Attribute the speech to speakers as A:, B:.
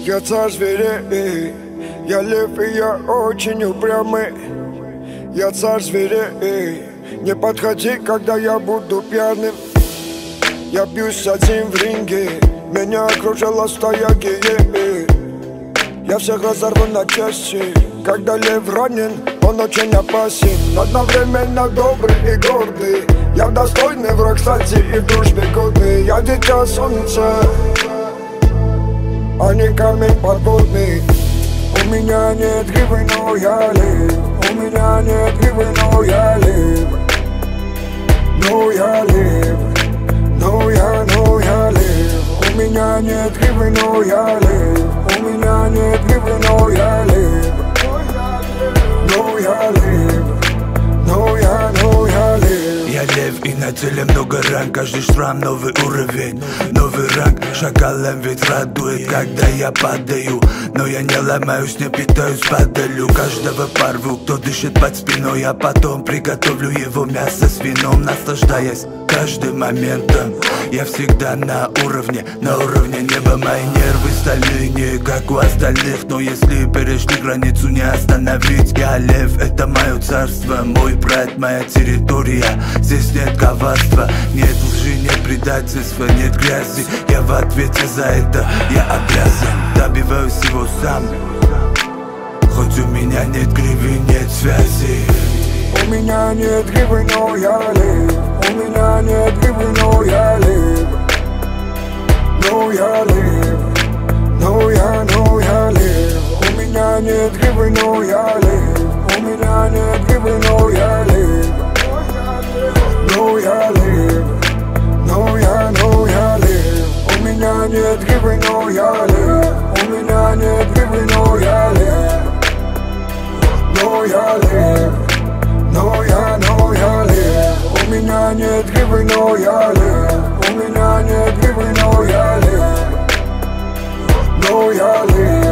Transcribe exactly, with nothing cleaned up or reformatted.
A: Я царь зверей, я лев и я очень упрямый. Я царь зверей, не подходи, когда я буду пьяным. Я бьюсь один в ринге, меня окружила стая геев. Я всех разорву на части, когда лев ранен, он очень опасен. Одновременно добрый и гордый, я достойный враг, кстати, и в дружбе годный. Я дитя солнца, а не камень подводный. У меня нет гривы, но я лев. У меня нет гривы, но я лев. Но я лев. Но я, но я лев. У меня нет гривы, но я лев. У меня нет гривы, но я лев. Но я лев. Но я, но я лев.
B: Я лев и на теле много ран, каждый шрам новый уровень, новый ранг. Шакалом ведь радует, когда я падаю, но я не ломаюсь, не питаюсь, падалю. Каждого порву, кто дышит под спиной, а потом приготовлю его мясо с вином, наслаждаясь каждым моментом. Я всегда на уровне, на уровне неба. Мои нервы стальные, не как у остальных, но если перешли границу, не остановить. Я лев, это мое царство, мой прайд, моя территория. Здесь нет коварства, нет лжи, нет предательства, нет грязи. Я в ответе за это, я обязан, добиваюсь всего сам. Хоть у меня нет гривы, нет связи.
A: У меня нет гривы, но я лев. У меня нет гривы, но я лев. Но я лев. Но я, но я лев. У меня нет гривы, но я лев. У меня нет гривы, но я лев. Но я лев. Но я, но я лев. У меня нет гривы, но я лев. У меня нет гривы, но я лев. Но я лев. Но я, но я лев. У меня нет гривы, но я лев. У меня нет гривы, но я лев. Но я лев.